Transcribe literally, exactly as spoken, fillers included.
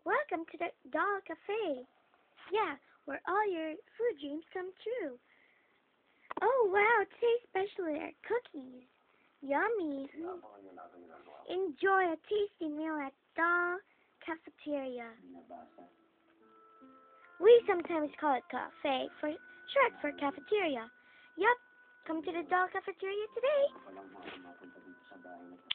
Welcome to the Doll Cafe. Yeah, where all your food dreams come true. Oh wow, today's special are cookies. Yummy. Enjoy a tasty meal at Doll Cafeteria. We sometimes call it cafe for short for cafeteria. Yup, come to the Doll Cafeteria today.